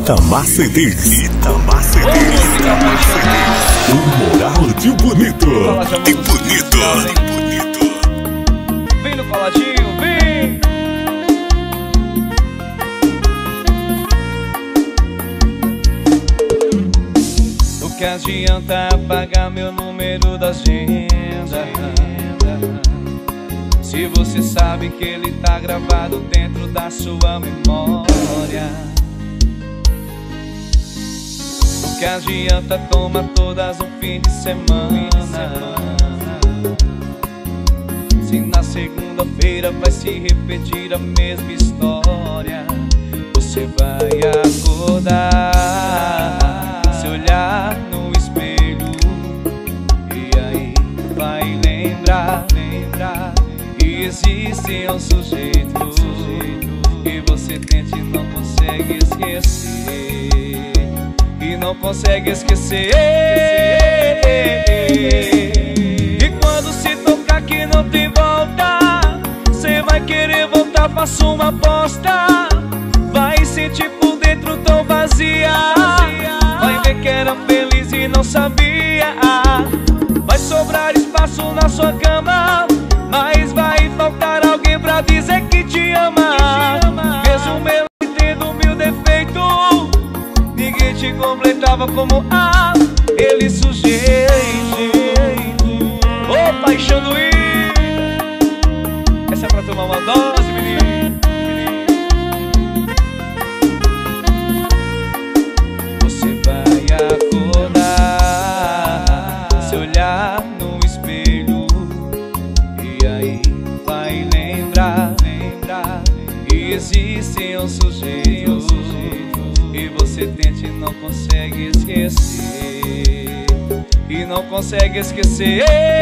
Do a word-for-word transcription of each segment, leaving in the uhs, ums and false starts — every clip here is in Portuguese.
Itamar C Ds. Itamar C Ds. O moral de bonito. De bonito. Vem no coladinho, vem. O que adianta apagar meu número da agenda, se você sabe que ele tá gravado dentro da sua memória? O que adianta tomar todas no fim de semana, se na segunda-feira vai se repetir a mesma história? Você vai acordar, se olhar no espelho, e aí vai lembrar, lembrar que existe um sujeito que você tenta e não consegue esquecer, e não consegue esquecer. E quando se tocar que não tem volta, cê vai querer voltar, faça uma aposta. Vai sentir por dentro tão vazia, vai ver que era feliz e não sabia. Vai sobrar espaço na sua cama, mas vai faltar alguém pra dizer que te ama. Mesmo eu entendo mil defeitos, ninguém te completava como a ele sujeito. Ô oh, paixão doída, essa é pra tomar uma dose, menino. Você vai acordar, se olhar no espelho, e aí vai lembrar, lembrar que existe um sujeito e você tenta e não consegue esquecer, e não consegue esquecer.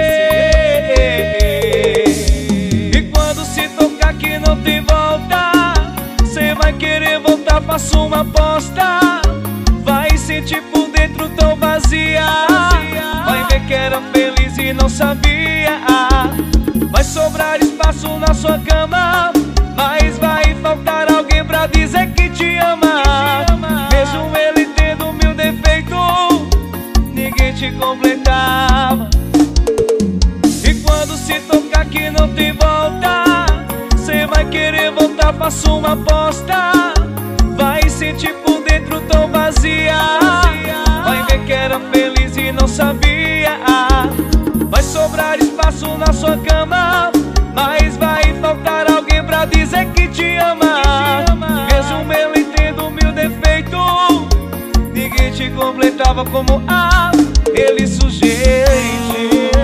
E quando se tocar que não tem volta, cê vai querer voltar, faça uma aposta. Vai sentir por dentro tão vazia, vai ver que era feliz e não sabia. Vai sobrar espaço na sua cama, mas vai faltar alguém pra dizer que te ama. Mesmo ele tendo mil defeitos, ninguém te completava. E quando se tocar que não tem volta, cê vai querer voltar, faça uma aposta. Vai sentir por dentro tão vazia, vai ver que era feliz e não sabia. Vai sobrar espaço na sua cama, mas vai faltar alguém pra dizer que te ama. Mesmo eu entendo mil defeitos, ninguém te completava como a ele sujeito.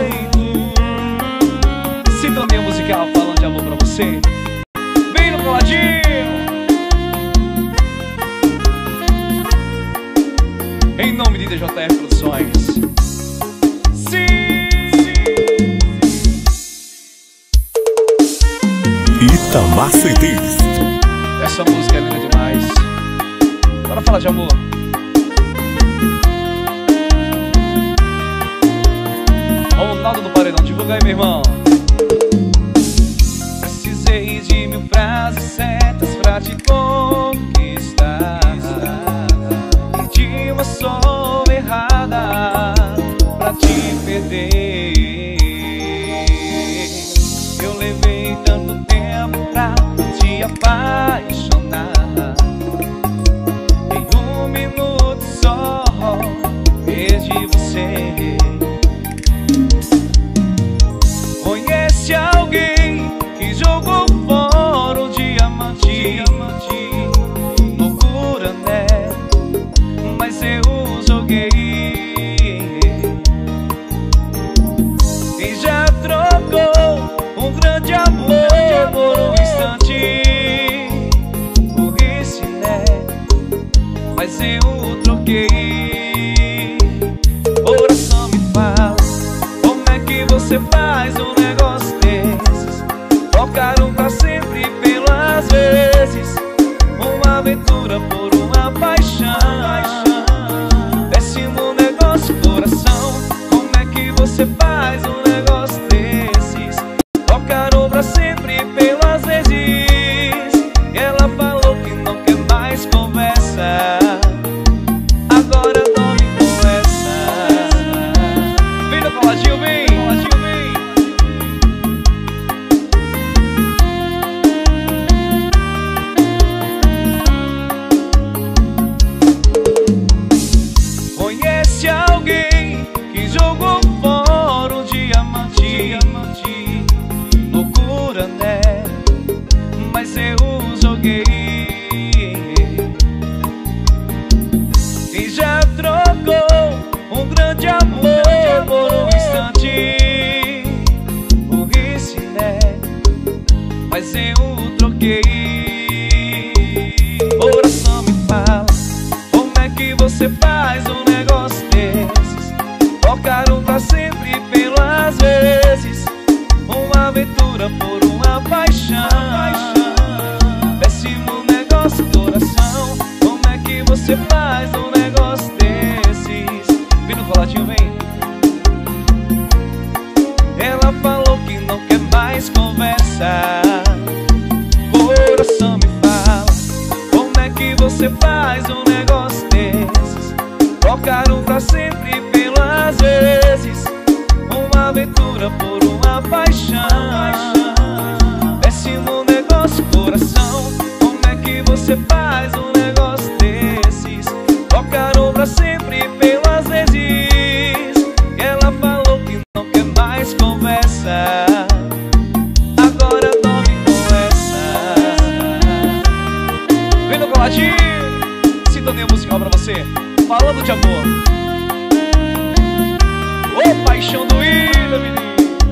Sintonia musical falando de amor pra você. Vem no coladinho. Em nome de D J F Produções. Sim. Itamar C Ds. Essa música é linda demais. Bora falar de amor. Ronaldo do Paredão, divulga aí, meu irmão. Precisei de mil frases certas pra te conquistar, e de uma só errada pra te perder. Eu levei tanto tempo pra te apaixonar, em um minuto só perdi você. Conhece alguém que jogou fora o diamante? Loucura, né? Mas eu joguei. Quem já trocou um grande amor por um instante? Burrice, né? Mas eu troquei. Coração, me fala, como é que você faz um negócio desses? Trocaram pra sempre pelas vezes, uma aventura por uma paixão. Péssimo negócio, coração, como é que você faz um negócio desses? Trocaram pra sempre pelas vezes, e ela falou que não quer mais conversa. de amor por um instante. Burrice, né? Mas eu troquei. Coração me fala, como é que você faz um negócio desses? Trocaram pra sempre pelas vezes, uma aventura por uma paixão. Péssimo negócio, coração. Como é que você faz um negócio desses? Vem no coladinho, vem. Ela falou que não quer mais conversar. Coração me fala, como é que você faz um negócio desses? Trocaram pra sempre pelas vezes, uma aventura por uma paixão. Péssimo negócio, coração. Como é que você faz um negócio desses? Trocaram pra sempre pelas vezes. Ela falou que não quer mais conversa. Agora dorme com essa. Vem no coladinho, sintonia musical pra você, falando de amor. Ô, paixão do Ida, menino.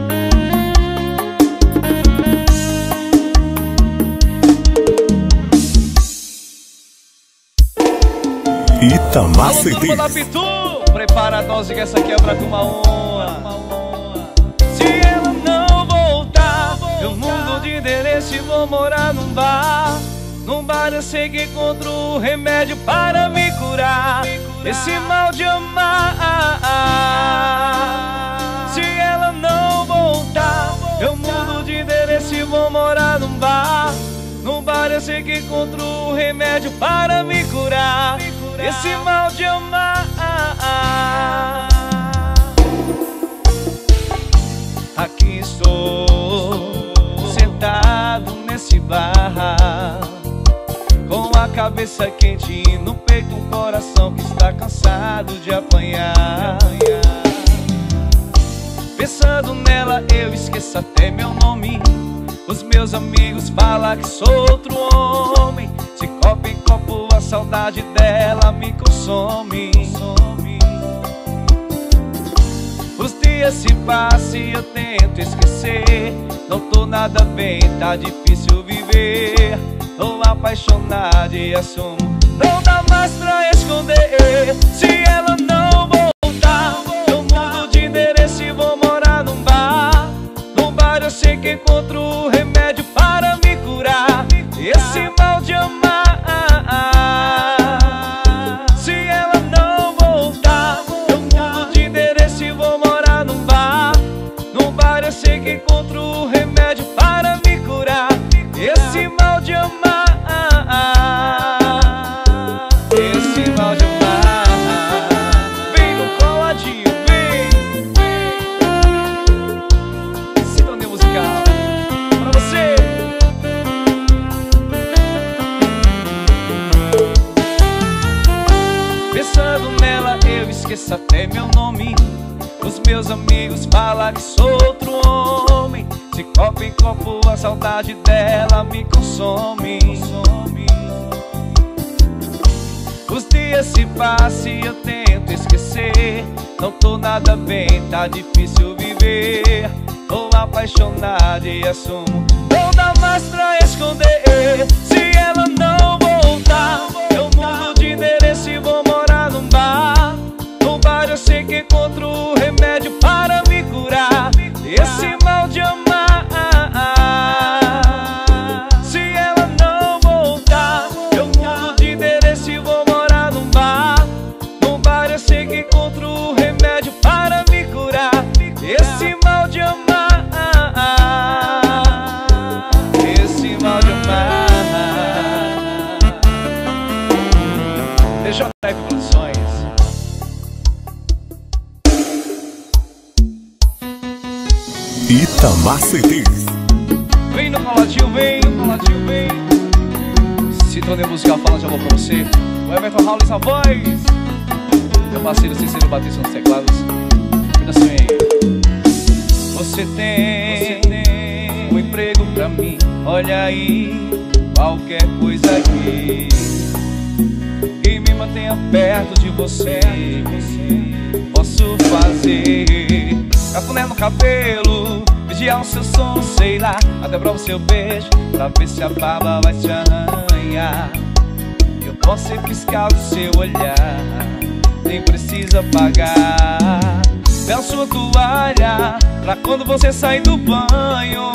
Itamar C Ds. Turma da Pitu, prepara a dose que essa quebra com uma honra. Se ela não voltar, eu mudo de endereço e vou morar num bar. Num bar eu sei que encontro o remédio para me curar esse mal de amar. Se ela não voltar, eu mudo de endereço e vou morar num bar. Num bar eu sei que encontro o remédio para me curar esse mal de amar. Aqui estou, sentado nesse bar, com a cabeça quente no peito, um coração que está cansado de apanhar. Pensando nela eu esqueço até meu nome. Os meus amigos falam que sou outro homem. De copo em copo a saudade dela me consome. Os dias se passam e eu tento esquecer. Não tô nada bem, tá difícil viver. Tô apaixonado e assumo, não dá mais pra esconder. Se ela não voltar, eu mudo de endereço e vou morar num bar. Num bar eu sei que encontro o remédio para me curar esse mal de amar. Se ela não voltar, eu mudo de endereço e vou morar num bar. Num bar eu sei que encontro o remédio para me curar esse mal de amar. Esse mal de amar. Vem no coladinho, vem. Sintonia musical pra você. Pensando nela eu esqueço até meu nome. Os meus amigos falam que sou outro homem. De copo em copo a saudade dela me consome. Os dias se passam e eu tento esquecer. Não tô nada bem, tá difícil viver. Tô apaixonado e assumo, não dá mais pra esconder. Se ela não voltar, eu mudo de endereço e vou morar num bar. No bar eu sei que encontro o remédio para me curar esse mal de amar. Se ela não voltar, eu mudo de endereço e vou morar num bar. No bar eu sei que encontro o remédio para me curar esse mal de amar. Esse mal de amar. Deixa eu dar Produções. Itamar C Ds. Vem no coladinho, vem no coladinho, vem. Sintonia musical falando de amor pra você. O Everton Raul na voz. Meu parceiro Cícero Batista nos teclados. Apenas sonhei. Você tem, você tem um emprego pra mim. Olha aí, qualquer coisa aqui que me mantenha perto de você. Posso posso fazer? Cafuné no cabelo, vigiar o seu som, sei lá, até provar o seu beijo, pra ver se a baba vai te arranhar. Eu posso ser fiscal do seu olhar, nem precisa pagar. Pega sua toalha, pra quando você sair do banho.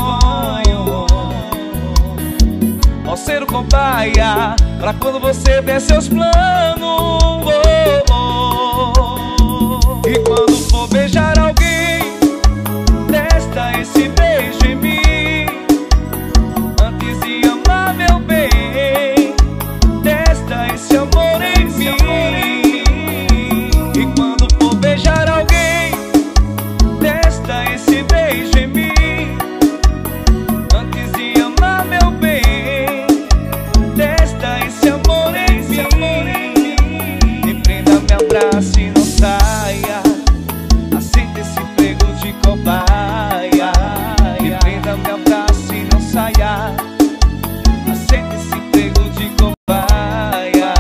Posso ser o cobaia, pra quando você der seus planos. Oh, oh, oh. E quando for beijar alguém, testa esse beijo em mim. Antes de amar meu bem, testa esse amor em mim. E quando for beijar alguém, testa esse beijo em mim. Antes de amar meu bem, testa esse amor em mim. Me prenda, me abrace e não saia. Aceita esse prego de cobaia. Me prenda, me abrace e não saia. Aceita esse prego de cobaia.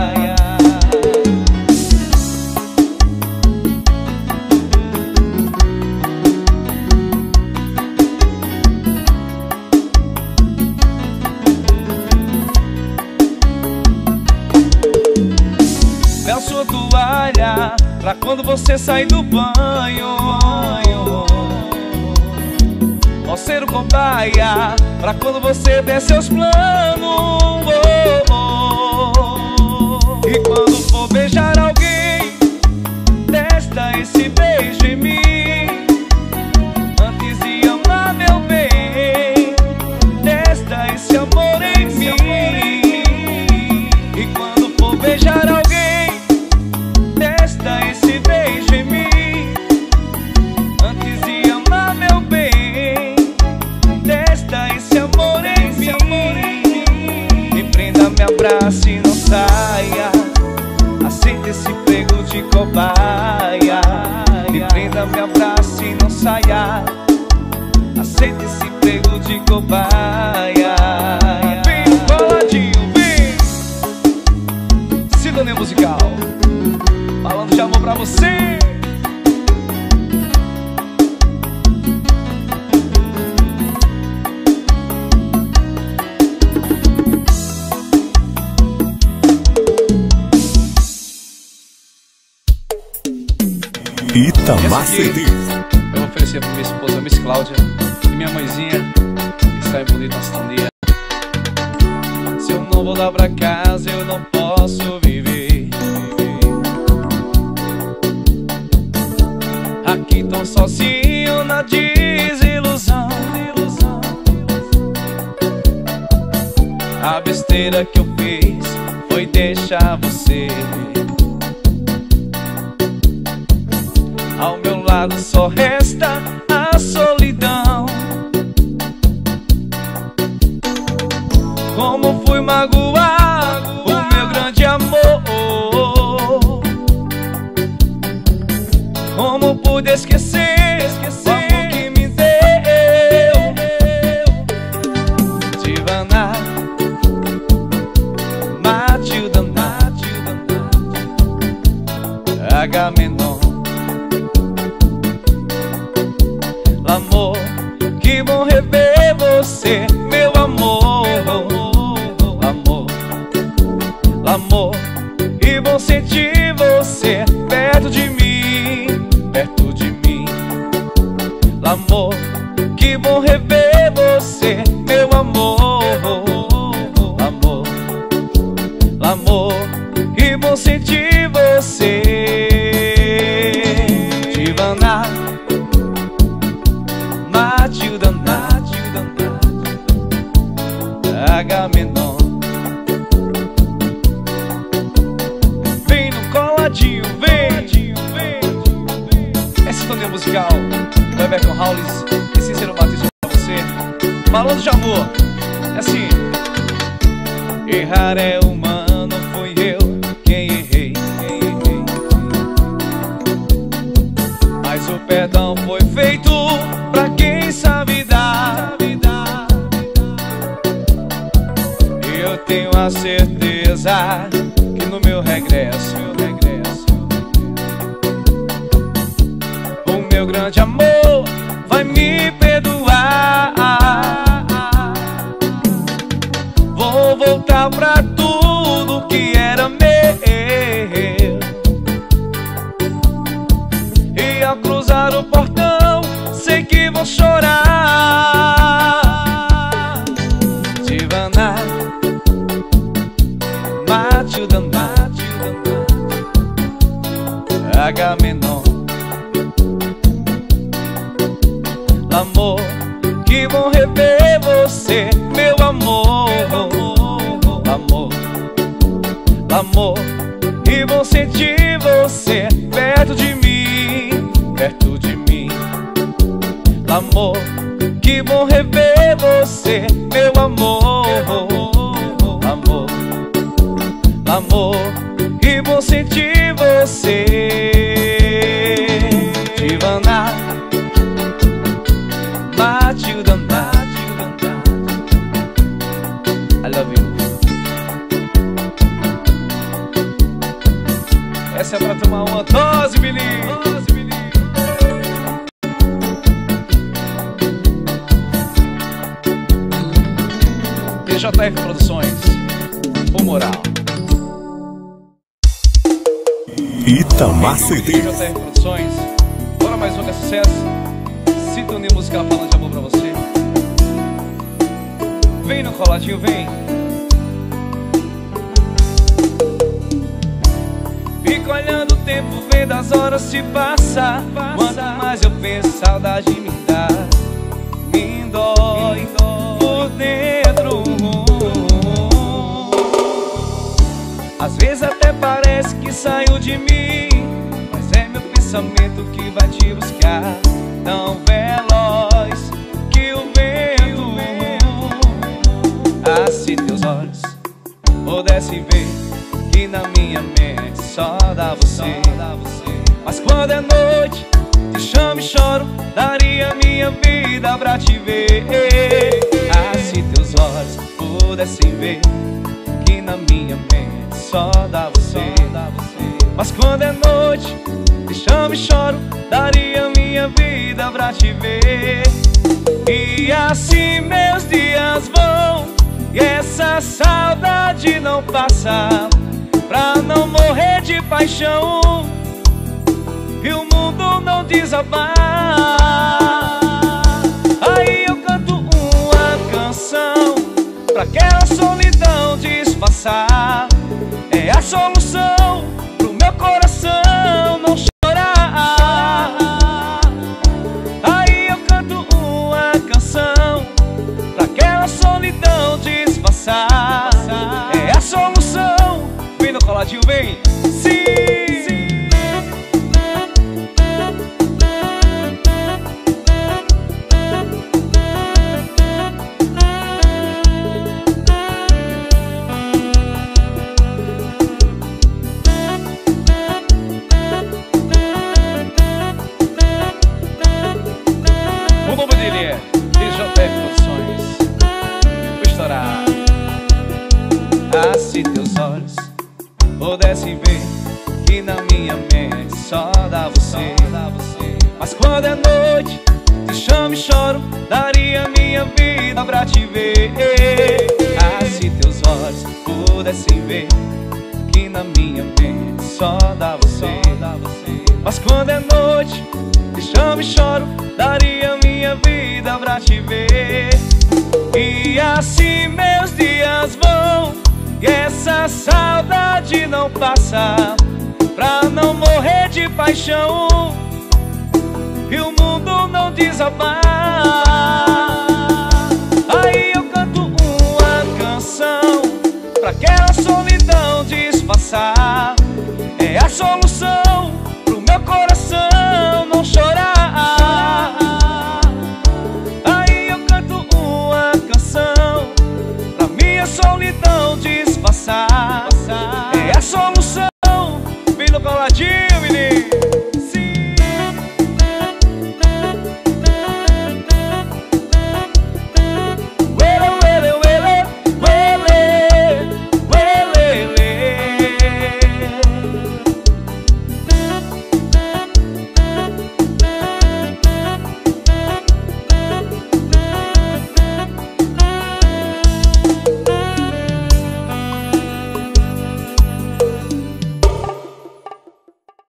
Pega sua toalha, pra quando você sair do banho. Posso ser o cobaia, pra quando você der seus planos. Oh, oh. E quando for beijar alguém, testa esse beijo em mim. Antes de amar meu bem, testa esse amor em mim. E quando for beijar alguém, testa esse beijo em mim. Antes de amar meu bem, testa esse amor em mim. Me prenda, me abrace e não saia. Aceita esse prego de cobaia. Me prenda, me abrace e não saia. Aceita esse prego de cobaia. Vem no coladinho, vem. Sintonia musical, falando de amor pra você. Itamar C D. Eu vou oferecer pra minha esposa, Miss Cláudia, e minha mãezinha, que está em bonita sintonia. Se eu não voltar pra casa, eu não posso viver. Aqui tão sozinho na desilusão. A besteira que eu fiz foi deixar você. Ao meu lado só resta a solidão. Como fui magoar o meu grande amor. Como pude esquecer o amor que me deu. Tivana, Matilda, Agamenon. Amor, que bom rever você, meu amor. Amor, amor, que bom sentir você perto de mim, perto de mim. Amor, que bom rever você, meu amor. Amor, amor, que bom sentir você. Tivana, Matilda, Agamenon. Vem no coladinho, vem. É sintonia musical do Everton Haulis e Cícero Batista pra você. Falando de amor, é assim. Errar é humano, fui eu quem errei. Mas o perdão foi feito pra quem sabe dar. Eu tenho a certeza que no meu regresso, meu regresso, H menor. Amor, que bom rever você, meu amor. Amor, amor, que bom sentir você perto de mim, perto de mim. Amor, que bom rever você, meu amor. Amor, amor, que bom sentir você. Divana, Matilda, Matilda, I love you. Essa é pra tomar uma dose, menino. D J F Produções, o Moral. Itamar C D. D J F Produções. Bora mais um que é sucesso. Sintonia musical falando de amor pra você. Vem no coladinho, vem. Fico olhando o tempo, vendo as horas se passar. Quanto mais eu penso, saudade me dá, me dói por dentro. Às vezes até parece que saiu de mim, mas é meu pensamento que vai te buscar, tão veloz que o vento. Ah, se teus olhos pudessem ver que na minha mente só dá você. Mas quando é noite, te chamo e choro, daria minha vida pra te ver. Ah, se teus olhos pudessem ver que na minha mente só dá você. Mas quando é noite, te chamo e choro, daria minha vida pra te ver. E assim meus dias vão, e essa saudade não passa, pra não morrer de paixão e o mundo não desabar. Aí eu canto uma canção pra aquela solidão disfarçar. É a solução pro meu coração não chorar. Aí eu canto uma canção pra aquela solidão disfarçar. É a solução. Vem no coladinho, vem. Sim, sim. O nome dele é D J F Produções. Vou estourar. Ah, se teus olhos pudessem ver que na minha mente só dá você. Mas quando é noite, te chamo e choro, daria minha vida pra te ver. Ah, se teus olhos pudessem ver que na minha mente só dá você. Mas quando é noite, te chamo e choro, daria minha vida pra te ver. E assim meus dias vão, e essa saudade não passa, pra não morrer de paixão e o mundo não desabar. Aí eu canto uma canção pra aquela solidão disfarçar. É a solução pro meu coração não chorar. Aí eu canto uma canção pra minha solidão disfarçar. É a solução. Vem no coladinho, menino.